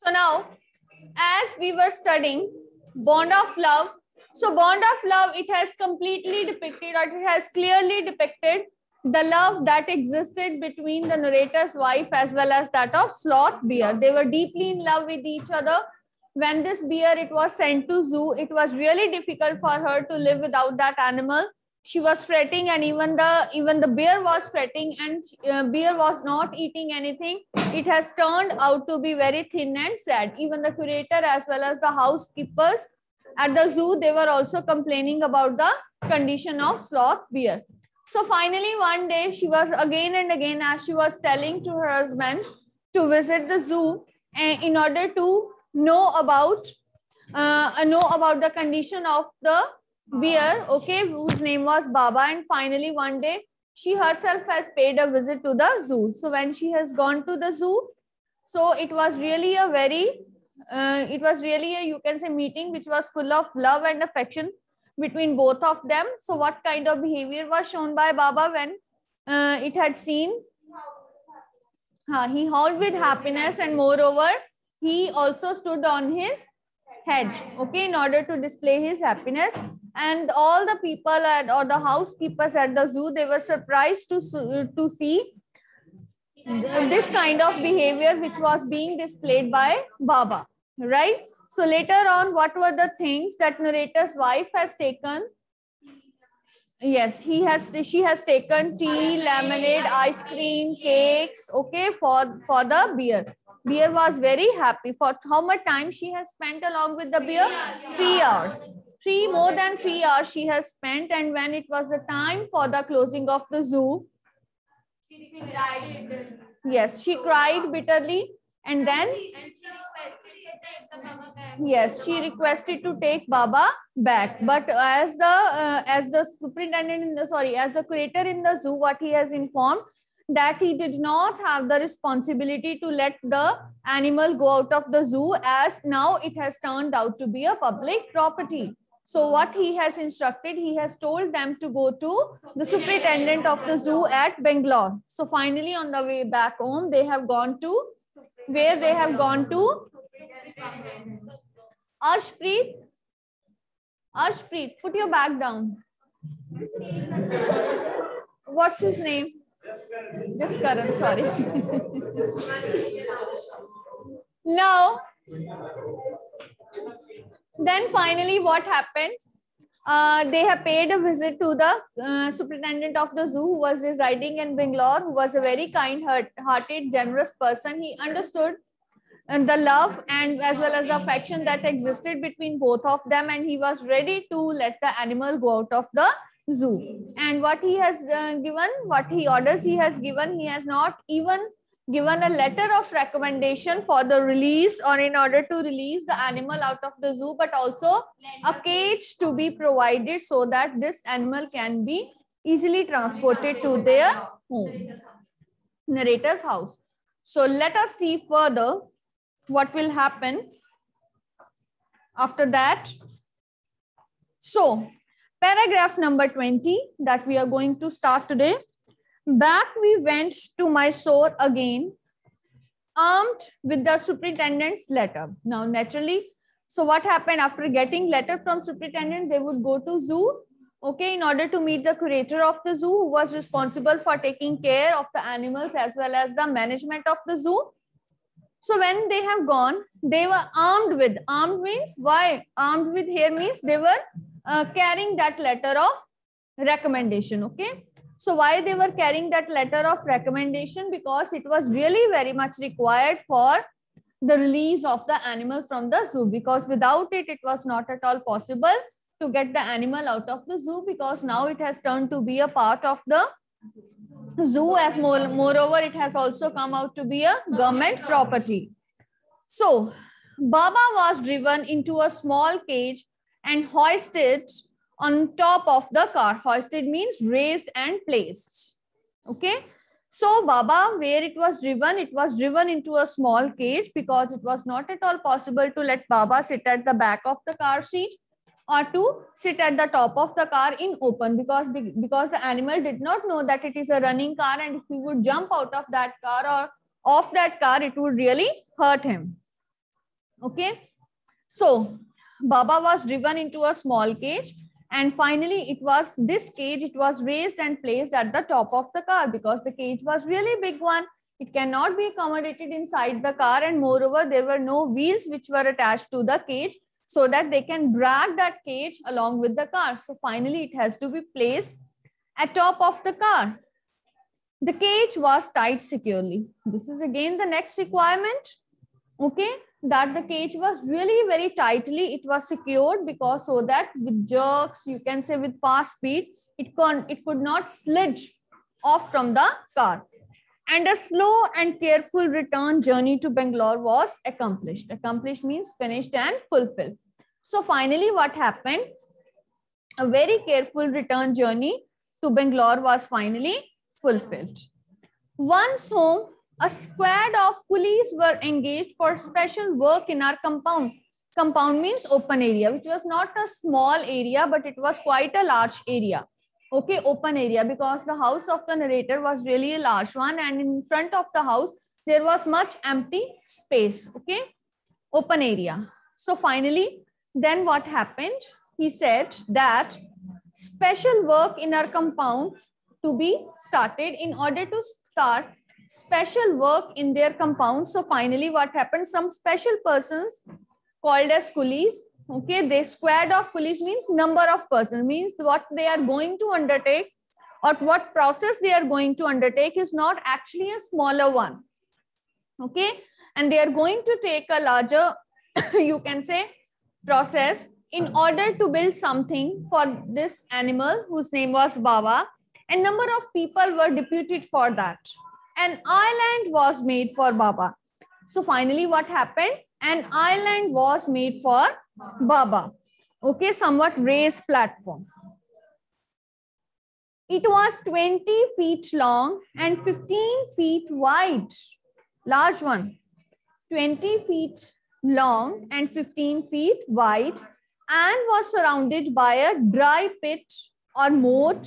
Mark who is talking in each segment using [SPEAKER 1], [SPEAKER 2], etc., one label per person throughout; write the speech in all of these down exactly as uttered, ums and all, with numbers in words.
[SPEAKER 1] So now, as we were studying bond of love, so bond of love, it has completely depicted, or it has clearly depicted the love that existed between the narrator's wife as well as that of sloth bear. They were deeply in love with each other. When this bear, it was sent to zoo, it was really difficult for her to live without that animal. She was fretting, and even the even the bear was fretting, and uh, bear was not eating anything. It has turned out to be very thin and sad. Even the curator as well as the housekeepers at the zoo, they were also complaining about the condition of sloth bear. So finally one day, she was again and again, as she was telling to her husband to visit the zoo, and in order to know about uh, know about the condition of the bear, okay, whose name was Baba. And finally one day, she herself has paid a visit to the zoo. So when she has gone to the zoo, so it was really a very uh, it was really a, you can say, meeting which was full of love and affection between both of them. So what kind of behavior was shown by Baba when uh, it had seen? Uh, he howled with happiness, and moreover, he also stood on his head, okay, in order to display his happiness. And all the people at, or the housekeepers at the zoo, they were surprised to, to see this kind of behavior which was being displayed by Baba, right? So later on, what were the things that narrator's wife has taken? Yes, he has, she has taken tea, lemonade, ice cream, cakes, okay, for, for the bear. Bear was very happy. For how much time she has spent along with the bear? Three hours. Three, more than three hours she has spent. And when it was the time for the closing of the zoo, yes, she cried bitterly. And then, yes, she requested to take Baba back. But as the uh, as the superintendent in the sorry, as the curator in the zoo, what he has informed, that he did not have the responsibility to let the animal go out of the zoo, as now it has turned out to be a public property. So what he has instructed, he has told them to go to the superintendent of the zoo at Bangalore. So finally on the way back home, they have gone to, where they have gone to? Arshpreet, Arshpreet, put your bag down. What's his name? Just Karan, sorry. Now, then finally what happened? Uh, they have paid a visit to the uh, superintendent of the zoo, who was residing in Bangalore, who was a very kind-hearted, generous person. He understood and the love and as well as the affection that existed between both of them, and he was ready to let the animal go out of the zoo. And what he has uh, given, what he orders he has given, he has not even given a letter of recommendation for the release, or in order to release the animal out of the zoo, but also a cage to be provided so that this animal can be easily transported to their home, narrator's house. So let us see further what will happen after that. So paragraph number twenty that we are going to start today. Back we went to Mysore again, armed with the superintendent's letter. Now naturally, so what happened after getting letter from superintendent, they would go to zoo, okay, in order to meet the curator of the zoo, who was responsible for taking care of the animals as well as the management of the zoo. So when they have gone, they were armed with, armed means why? Armed with here means they were uh, carrying that letter of recommendation, okay. So why they were carrying that letter of recommendation? Because it was really very much required for the release of the animal from the zoo, because without it, it was not at all possible to get the animal out of the zoo, because now it has turned to be a part of the zoo, as more, moreover it has also come out to be a government property. So Baba was driven into a small cage and hoisted on top of the car. Hoisted means raised and placed, okay. So Baba, where it was driven, it was driven into a small cage, because it was not at all possible to let Baba sit at the back of the car seat or to sit at the top of the car in open, because, because the animal did not know that it is a running car, and if he would jump out of that car or off that car, it would really hurt him. Okay. So Baba was driven into a small cage, and finally it was this cage, it was raised and placed at the top of the car because the cage was really big one. It cannot be accommodated inside the car, and moreover there were no wheels which were attached to the cage so that they can drag that cage along with the car. So finally it has to be placed at top of the car. The cage was tied securely. This is again the next requirement. Okay, that the cage was really very tightly, it was secured, because so that with jerks, you can say with fast speed, it, con it could not slide off from the car. And a slow and careful return journey to Bangalore was accomplished. Accomplished means finished and fulfilled. So finally what happened? A very careful return journey to Bangalore was finally fulfilled. Once home, a squad of police were engaged for special work in our compound. Compound means open area, which was not a small area, but it was quite a large area. Okay, open area, because the house of the narrator was really a large one, and in front of the house, there was much empty space. Okay, open area. So finally, then what happened? He said that special work in our compound to be started. In order to start special work in their compound, so finally what happened? Some special persons called as coolies, okay, they squad of police means number of persons, means what they are going to undertake or what process they are going to undertake is not actually a smaller one. Okay, and they are going to take a larger you can say process in order to build something for this animal whose name was Baba, and number of people were deputed for that. An island was made for Baba. So finally what happened? An island was made for Baba. Okay, somewhat raised platform. It was twenty feet long and fifteen feet wide. Large one. twenty feet long and fifteen feet wide, and was surrounded by a dry pit or moat,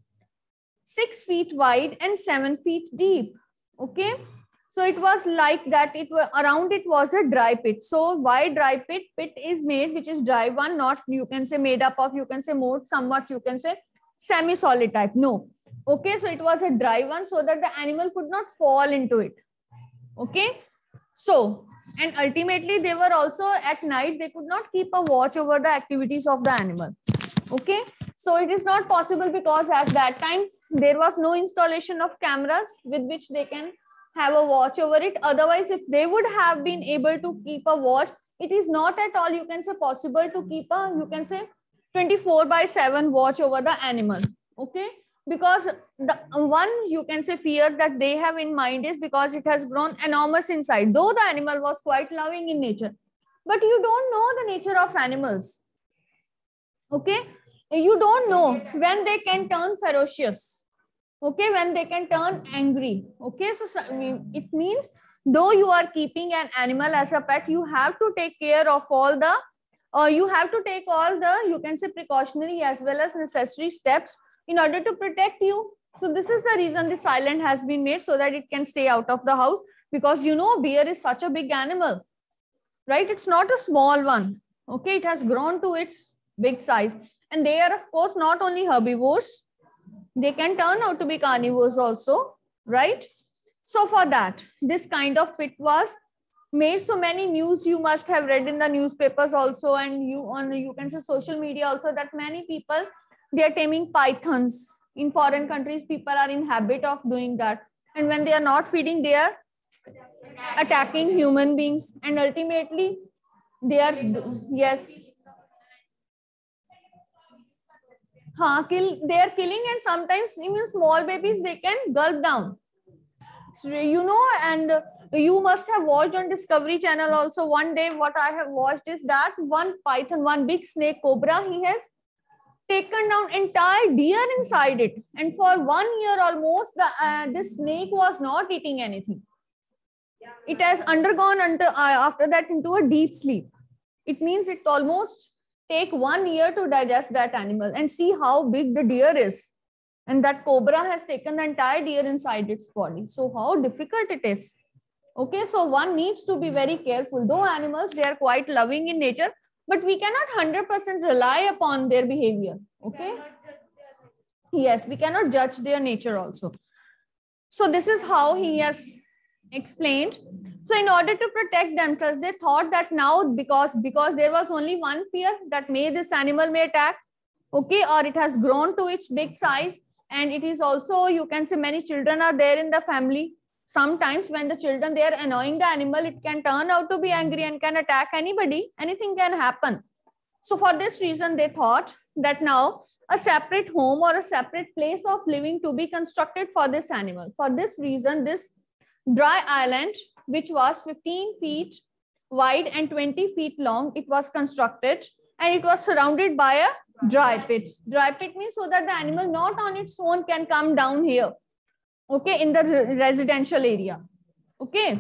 [SPEAKER 1] six feet wide and seven feet deep. Okay, so it was like that. It was around it was a dry pit. So why dry pit? Pit is made which is dry one, not you can say made up of you can say moat, somewhat you can say semi-solid type. No. Okay, so it was a dry one so that the animal could not fall into it. Okay, so and ultimately they were also at night, they could not keep a watch over the activities of the animal. Okay, so it is not possible because at that time there was no installation of cameras with which they can have a watch over it. Otherwise, if they would have been able to keep a watch, it is not at all you can say possible to keep a you can say twenty-four by seven watch over the animal. Okay, because the one you can say fear that they have in mind is because it has grown enormous inside, though the animal was quite loving in nature, but you don't know the nature of animals. Okay, you don't know when they can turn ferocious. Okay, when they can turn angry. Okay, so it means though you are keeping an animal as a pet, you have to take care of all the or uh, you have to take all the you can say precautionary as well as necessary steps in order to protect you. So this is the reason this island has been made, so that it can stay out of the house, because you know bear is such a big animal, right? It's not a small one. Okay, it has grown to its big size, and they are of course not only herbivores, they can turn out to be carnivores also, right? So for that this kind of pit was made. So many news you must have read in the newspapers also, and you on you can say social media also, that many people they are taming pythons in foreign countries. People are in habit of doing that, and when they are not feeding, they are attacking human beings, and ultimately they are yes huh, kill they are killing, and sometimes even small babies they can gulp down. So, you know, and you must have watched on Discovery Channel also. One day what I have watched is that one python, one big snake cobra, he has taken down entire deer inside it, and for one year almost the uh, this snake was not eating anything. It has undergone under, uh, after that into a deep sleep. It means it almost take one year to digest that animal, and see how big the deer is, and that cobra has taken the entire deer inside its body. So how difficult it is. Okay, so one needs to be very careful. Though animals, they are quite loving in nature, but we cannot one hundred percent rely upon their behavior. Okay. Yes, we cannot judge their nature also. So this is how he has explained. So in order to protect themselves, they thought that now because, because there was only one fear that may this animal may attack, okay, or it has grown to its big size, and it is also, you can say, many children are there in the family. Sometimes when the children, they are annoying the animal, it can turn out to be angry and can attack anybody. Anything can happen. So for this reason, they thought that now a separate home or a separate place of living to be constructed for this animal. For this reason, this dry island, which was fifteen feet wide and twenty feet long, it was constructed, and it was surrounded by a dry pit. Dry pit means so that the animal not on its own can come down here, okay, in the residential area. Okay.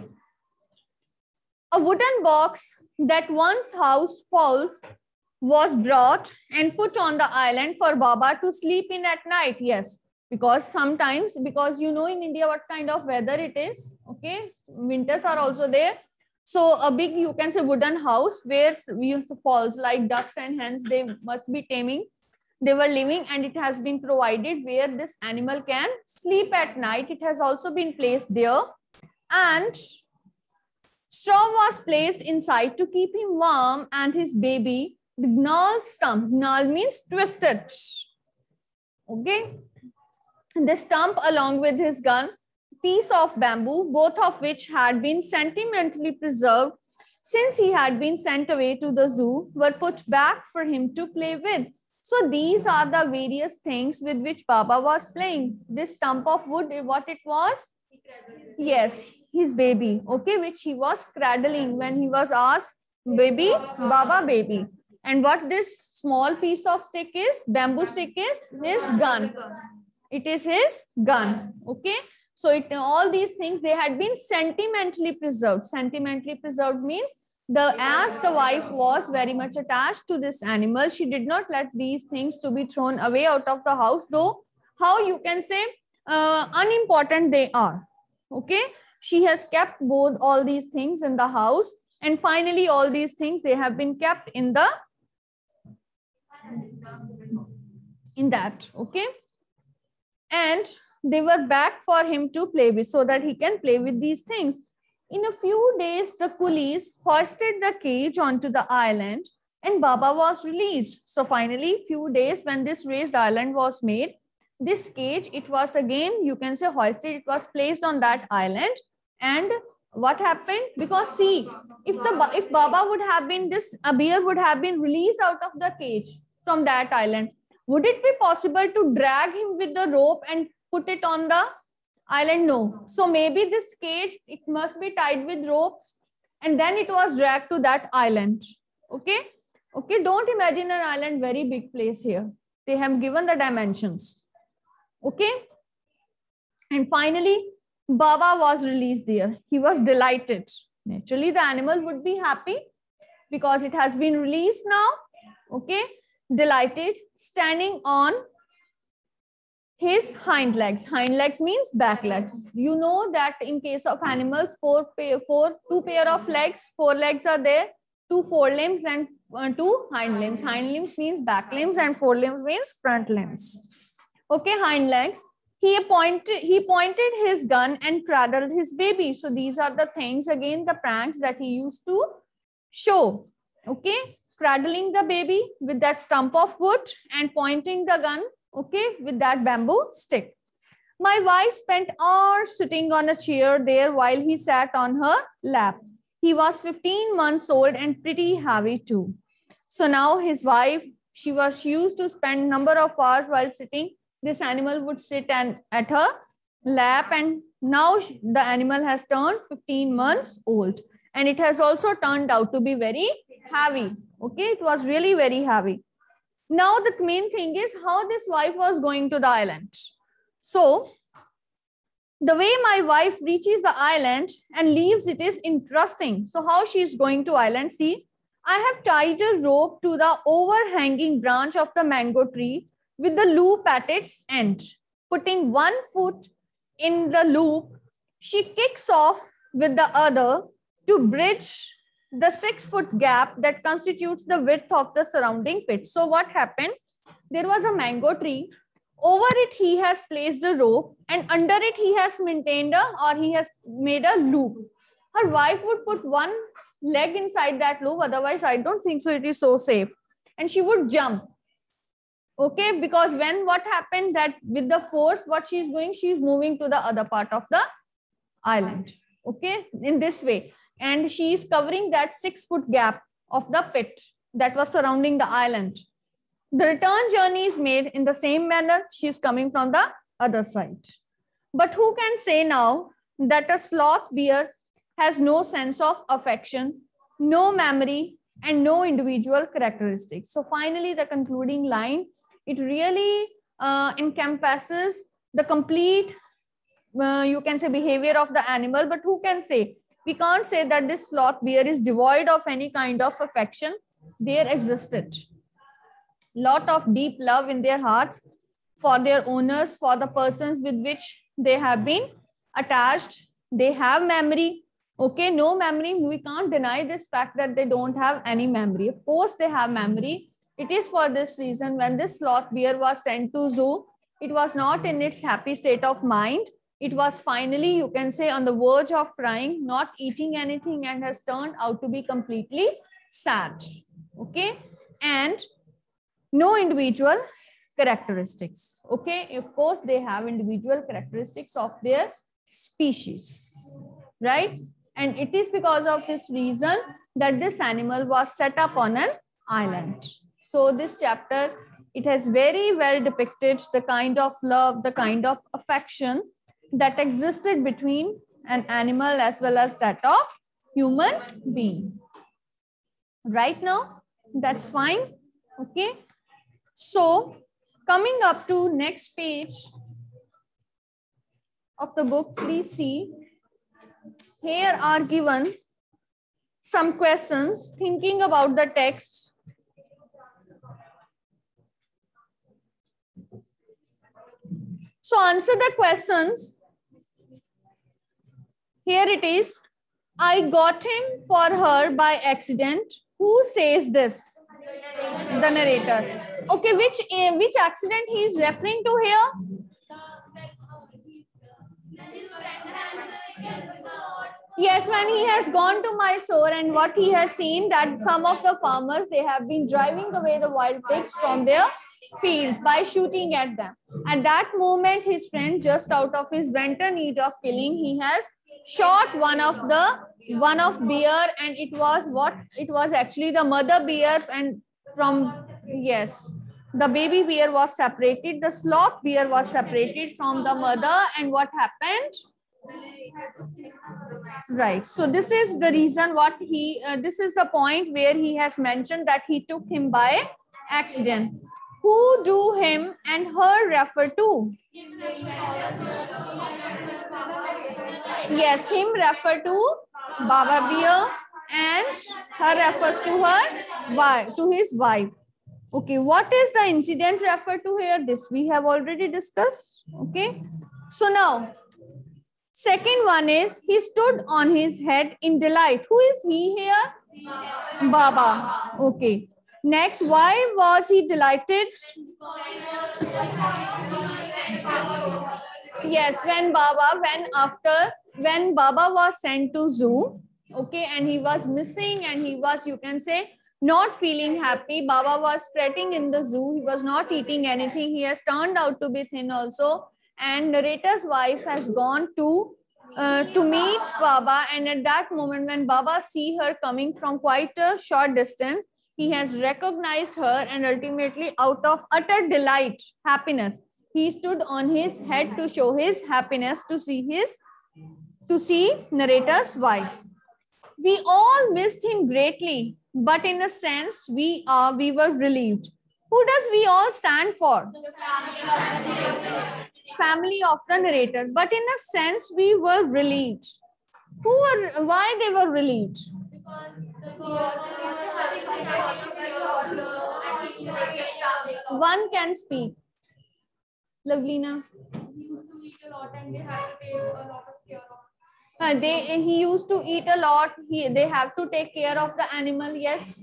[SPEAKER 1] A wooden box that once housed fowls was brought and put on the island for Baba to sleep in at night. Yes, because sometimes, because you know in India what kind of weather it is, okay, winters are also there. So a big, you can say, wooden house where we use fowls like ducks and hens, they must be taming, they were living, and it has been provided where this animal can sleep at night. It has also been placed there, and straw was placed inside to keep him warm and his baby. The gnarl stump, gnarl means twisted, okay. The stump along with his gun, piece of bamboo, both of which had been sentimentally preserved since he had been sent away to the zoo, were put back for him to play with. So these are the various things with which Baba was playing. This stump of wood, what it was? Yes, his baby, okay, which he was cradling when he was asked, baby, Baba, baby. And what this small piece of stick is, bamboo stick is, his gun. It is his gun, okay. So it, all these things, they had been sentimentally preserved. Sentimentally preserved means the as the wife was very much attached to this animal, she did not let these things to be thrown away out of the house, though how you can say uh, unimportant they are, okay. She has kept both all these things in the house, and finally all these things, they have been kept in the in that, okay. And they were back for him to play with, so that he can play with these things. In a few days, the coolies hoisted the cage onto the island and Baba was released. So finally, few days when this raised island was made, this cage, it was again, you can say hoisted, it was placed on that island. And what happened? Because see, if the if Baba would have been, this Abir would have been released out of the cage from that island, would it be possible to drag him with the rope and put it on the island? No. So maybe this cage, it must be tied with ropes and then it was dragged to that island. Okay. Okay. Don't imagine an island, very big place here. They have given the dimensions. Okay. And finally, Baba was released there. He was delighted. Naturally, the animal would be happy because it has been released now. Okay. Delighted, standing on his hind legs. Hind legs means back legs. You know that in case of animals, four, pair, four, two pair of legs, four legs are there, two forelimbs and uh, two hind limbs. Hind limbs means back limbs and forelimbs means front limbs. Okay, hind legs. He pointed, he pointed his gun and cradled his baby. So these are the things, again, the pranks that he used to show. Okay, cradling the baby with that stump of wood and pointing the gun, okay, with that bamboo stick. My wife spent hours sitting on a chair there while he sat on her lap. He was fifteen months old and pretty heavy too. So now his wife, she was she used to spend number of hours while sitting. This animal would sit and at her lap, and now the animal has turned fifteen months old and it has also turned out to be very heavy. Okay, it was really very heavy. Now the main thing is how this wife was going to the island. So the way my wife reaches the island and leaves it is interesting. So how she is going to island? See, I have tied a rope to the overhanging branch of the mango tree with the loop at its end. Putting one foot in the loop, she kicks off with the other to bridge the six foot gap that constitutes the width of the surrounding pit. So what happened? There was a mango tree. Over it, he has placed a rope, and under it, he has maintained a or he has made a loop. Her wife would put one leg inside that loop. Otherwise, I don't think so. It is so safe. And she would jump. Okay, because when what happened that with the force, what she is doing, she is moving to the other part of the island. Okay, in this way. And she is covering that six foot gap of the pit that was surrounding the island. The return journey is made in the same manner. She is coming from the other side. But who can say now that a sloth bear has no sense of affection, no memory, and no individual characteristics? So finally, the concluding line, it really uh, encompasses the complete, uh, you can say, behavior of the animal. But who can say? We can't say that this sloth bear is devoid of any kind of affection. There existed lot of deep love in their hearts for their owners, for the persons with which they have been attached. They have memory. Okay, no memory. We can't deny this fact that they don't have any memory. Of course, they have memory. It is for this reason when this sloth bear was sent to zoo, it was not in its happy state of mind. It was finally, you can say, on the verge of crying, not eating anything, and has turned out to be completely sad. Okay, and no individual characteristics. Okay, of course, they have individual characteristics of their species, right? And it is because of this reason that this animal was set up on an island. So this chapter, it has very well depicted the kind of love, the kind of affection that existed between an animal as well as that of human being. Right now, that's fine. Okay. So coming up to next page of the book, please see, here are given some questions thinking about the text. So answer the questions. Here it is. I got him for her by accident. Who says this? The narrator. Okay, which, uh, which accident he is referring to here? Yes, when he has gone to Mysore and what he has seen that some of the farmers, they have been driving away the wild pigs from their fields by shooting at them. At that moment, his friend, just out of his venture need of killing, he has shot one of the one of bear, and it was what? It was actually the mother bear, and from, yes, the baby bear was separated, the sloth bear was separated from the mother, and what happened? Right. So this is the reason what he, uh, this is the point where he has mentioned that he took him by accident. Who do him and her refer to? Yes, him refer to Baba Bear and her refers to her wife, to his wife. Okay, what is the incident referred to here? This we have already discussed. Okay, so now second one is he stood on his head in delight. Who is he here? Baba. Okay. Next, why was he delighted? Yes, when Baba, when after, when Baba was sent to zoo, okay, and he was missing and he was, you can say, not feeling happy. Baba was fretting in the zoo. He was not eating anything. He has turned out to be thin also. And narrator's wife has gone to uh, to meet Baba. And at that moment, when Baba see her coming from quite a short distance, he has recognized her, and ultimately, out of utter delight, happiness, he stood on his head to show his happiness to see his to see narrator's wife. We all missed him greatly, but in a sense, we are we were relieved. Who does we all stand for? The family of the narrator. Family of the narrator. But in a sense, we were relieved. Who were? Why they were relieved? One can speak. Lovelina.
[SPEAKER 2] He used to eat a lot and they had to take a lot of care of.
[SPEAKER 1] Uh, they he used to eat a lot. He they have to take care of the animal. Yes.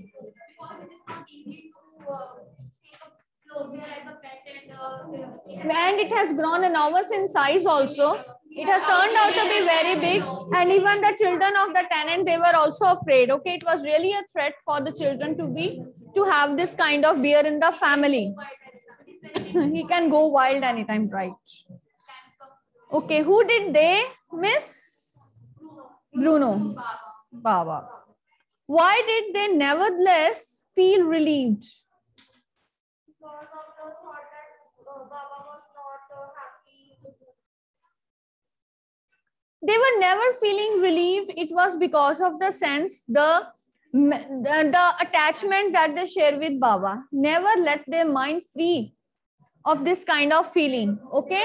[SPEAKER 1] And it has grown enormous in size also. It has turned out to be very big, and even the children of the tenant, they were also afraid. Okay, it was really a threat for the children to be to have this kind of bear in the family. He can go wild anytime, right? Okay, who did they miss? Bruno. Baba. Why did they nevertheless feel relieved? They were never feeling relieved. It was because of the sense, the, the, the attachment that they share with Baba. Never let their mind free of this kind of feeling. Okay.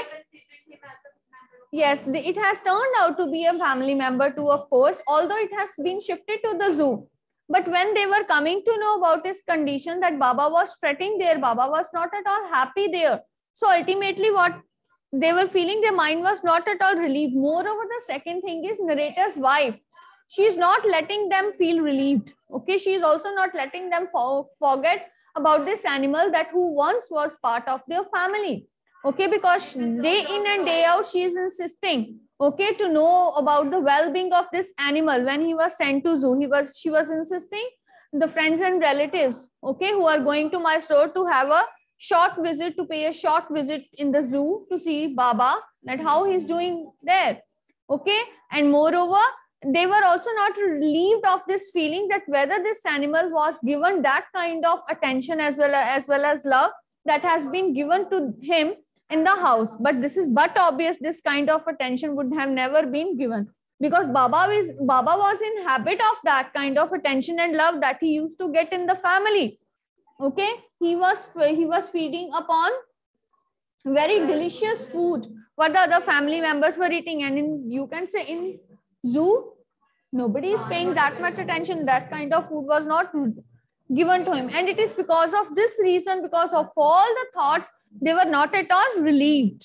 [SPEAKER 1] Yes, it has turned out to be a family member too, of course, although it has been shifted to the zoo. But when they were coming to know about his condition, that Baba was fretting there, Baba was not at all happy there. So ultimately what they were feeling, their mind was not at all relieved. Moreover, the second thing is narrator's wife. She is not letting them feel relieved. Okay, she is also not letting them for, forget about this animal that who once was part of their family. Okay, because day in and day out, she is insisting, okay, to know about the well-being of this animal. When he was sent to zoo, he was she was insisting the friends and relatives, okay, who are going to my store to have a short visit, to pay a short visit in the zoo to see Baba, that how he's doing there. Okay, and moreover, they were also not relieved of this feeling that whether this animal was given that kind of attention as well as, as well as love that has been given to him in the house. But this is but obvious, this kind of attention would have never been given, because Baba is Baba was in habit of that kind of attention and love that he used to get in the family. Okay, he was he was feeding upon very delicious food what the other family members were eating, and in you can say in zoo nobody is paying that much attention. That kind of food was not given to him, and it is because of this reason, because of all the thoughts, they were not at all relieved.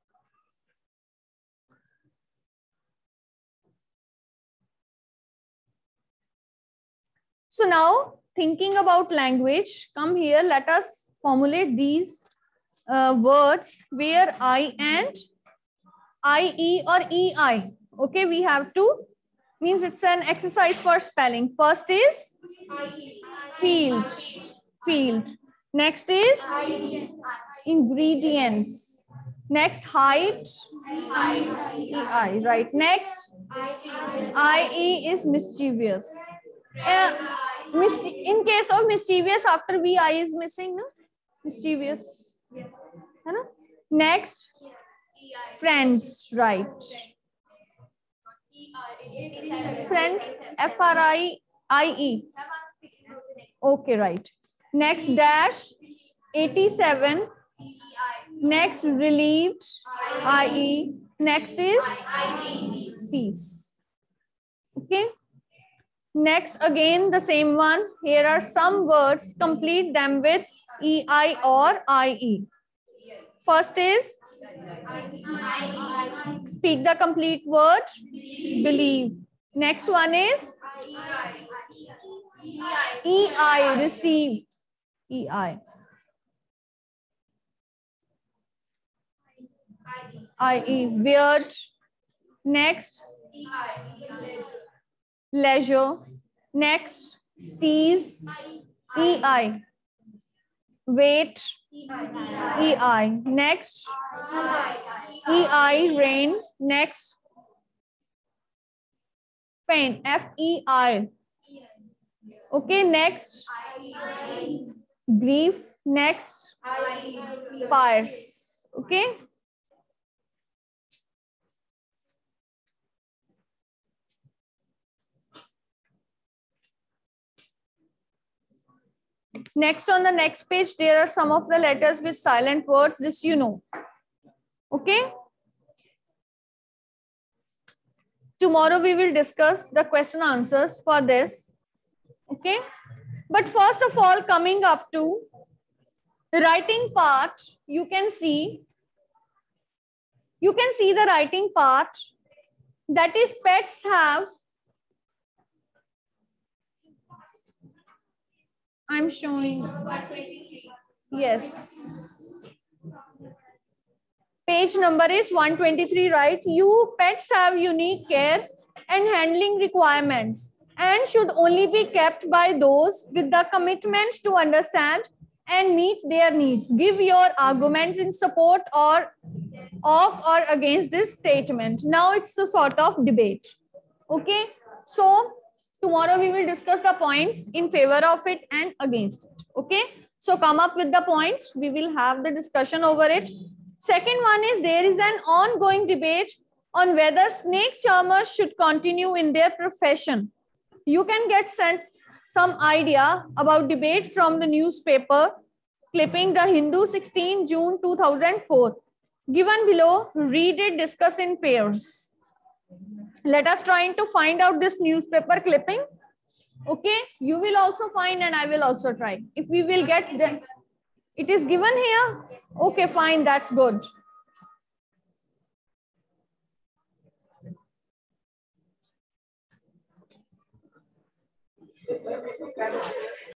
[SPEAKER 1] So now, thinking about language, come here, let us formulate these uh, words where I and I E or E I. Okay, we have to, means it's an exercise for spelling. First is field, field. Next is ingredients. Next, height, E I, right. Next, I E is mischievous. Uh, in case of mischievous, after V I is missing, no? Mischievous. Right? Next, friends, right. Friends, F R I I E. Okay, right. Next, dash, eighty-seven. Next, relieved, I E. Next is peace. Okay. Next, again, the same one. Here are some words. Complete them with E I or I E. First is, speak the complete word, believe. Next one is E I, receive. E I. I E, weird. Next, leisure. Next, seize. E I. Wait. E I. Next, E I, rain. Next, pain. F E I. Okay, next, grief. Next, fires. Okay. Next, on the next page, there are some of the letters with silent words. This you know. Okay. Tomorrow we will discuss the question answers for this. Okay. But first of all, coming up to the writing part, you can see, you can see the writing part. That is, pets have, I'm showing, yes, page number is one twenty-three, right? You pets have unique care and handling requirements and should only be kept by those with the commitment to understand and meet their needs. Give your arguments in support or of or against this statement. Now it's a sort of debate. Okay, so tomorrow we will discuss the points in favor of it and against it. Okay, so come up with the points. We will have the discussion over it. Second one is, there is an ongoing debate on whether snake charmers should continue in their profession. You can get sent some idea about debate from the newspaper clipping The Hindu, sixteen June two thousand four. Given below, read it, discuss in pairs. Let us try to find out this newspaper clipping. Okay, you will also find and I will also try. If we will get them, it is given here. Okay, fine, that's good.